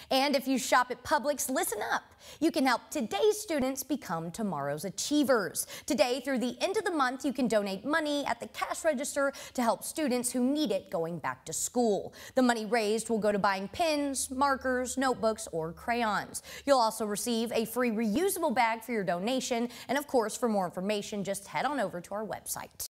And if you shop at Publix, listen up. You can help today's students become tomorrow's achievers. Today through the end of the month, you can donate money at the cash register to help students who need it going back to school. The money raised will go to buying pens, markers, notebooks, or crayons. You'll also receive a free reusable bag for your donation. And of course, for more information, just head on over to our website.